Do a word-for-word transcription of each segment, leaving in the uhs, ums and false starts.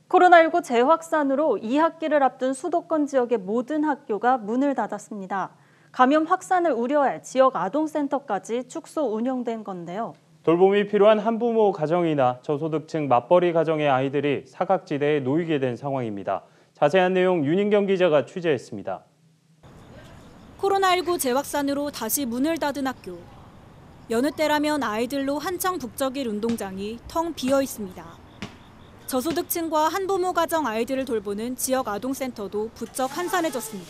코로나십구 재확산으로 이 학기를 앞둔 수도권 지역의 모든 학교가 문을 닫았습니다. 감염 확산을 우려해 지역 아동센터까지 축소 운영된 건데요. 돌봄이 필요한 한부모 가정이나 저소득층 맞벌이 가정의 아이들이 사각지대에 놓이게 된 상황입니다. 자세한 내용 윤인경 기자가 취재했습니다. 코로나십구 재확산으로 다시 문을 닫은 학교. 여느 때라면 아이들로 한창 북적일 운동장이 텅 비어 있습니다. 저소득층과 한부모 가정 아이들을 돌보는 지역 아동센터도 부쩍 한산해졌습니다.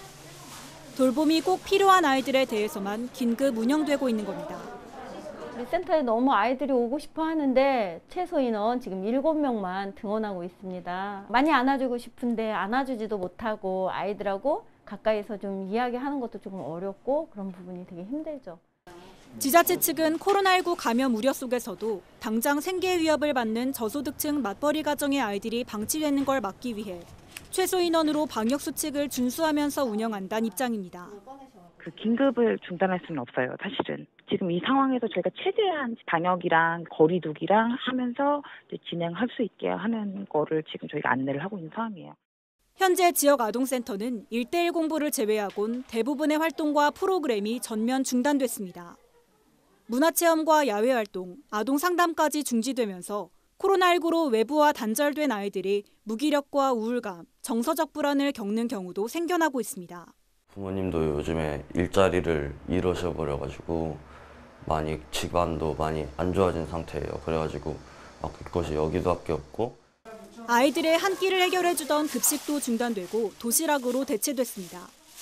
돌봄이 꼭 필요한 아이들에 대해서만 긴급 운영되고 있는 겁니다. 우리 센터에 너무 아이들이 오고 싶어 하는데 최소 인원 지금 일곱 명만 등원하고 있습니다. 많이 안아주고 싶은데 안아주지도 못하고 아이들하고 가까이서 좀 이야기하는 것도 조금 어렵고 그런 부분이 되게 힘들죠. 지자체 측은 코로나십구 감염 우려 속에서도 당장 생계 위협을 받는 저소득층 맞벌이 가정의 아이들이 방치되는 걸 막기 위해 최소 인원으로 방역 수칙을 준수하면서 운영한다는 입장입니다. 그 긴급을 중단할 수는 없어요, 사실은. 지금 이 상황에서 저희가 최대한 방역이랑 거리두기랑 하면서 이제 진행할 수 있게 하는 거를 지금 저희가 안내를 하고 있는 상황이에요. 현재 지역 아동센터는 일대일 공부를 제외하곤 대부분의 활동과 프로그램이 전면 중단됐습니다. 문화체험과 야외활동, 아동상담까지 중지되면서 코로나십구로 외부와 단절된 아이들이 무기력과 우울감, 정서적 불안을 겪는 경우도 생겨나고 있습니다. 부모님도 요즘에 일자리를 잃으셔버려가지고 많이 집안도 많이 안 좋아진 상태예요. 그래가지고 맡길 것이 여기도밖에 없고. 아이들의 한 끼를 해결해주던 급식도 중단되고 도시락으로 대체됐습니다.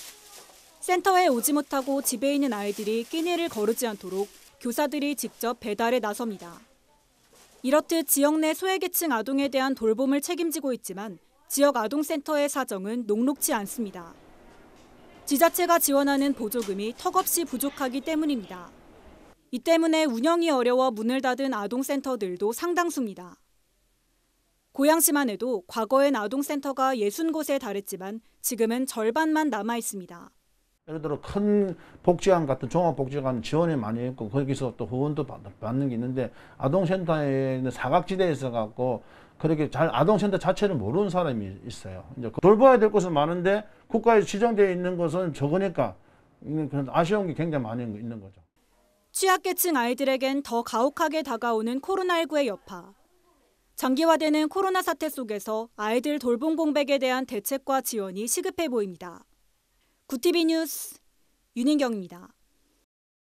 센터에 오지 못하고 집에 있는 아이들이 끼니를 거르지 않도록 교사들이 직접 배달에 나섭니다. 이렇듯 지역 내 소외계층 아동에 대한 돌봄을 책임지고 있지만 지역 아동센터의 사정은 녹록지 않습니다. 지자체가 지원하는 보조금이 턱없이 부족하기 때문입니다. 이 때문에 운영이 어려워 문을 닫은 아동센터들도 상당수입니다. 고양시만 해도 과거엔 아동센터가 예순 곳에 달했지만 지금은 절반만 남아 있습니다. 예를 들어 큰 복지관 같은 종합복지관 지원이 많이 있고 거기서 또 후원도 받는 게 있는데 아동센터에 있는 사각지대에 있어 갖고 그렇게 잘 아동센터 자체를 모르는 사람이 있어요. 이제 돌봐야 될 것은 많은데 국가에서 지정되어 있는 것은 적으니까 그런 아쉬운 게 굉장히 많이 있는 거죠. 취약계층 아이들에겐 더 가혹하게 다가오는 코로나십구의 여파. 장기화되는 코로나 사태 속에서 아이들 돌봄 공백에 대한 대책과 지원이 시급해 보입니다. 구티비 뉴스 윤인경입니다.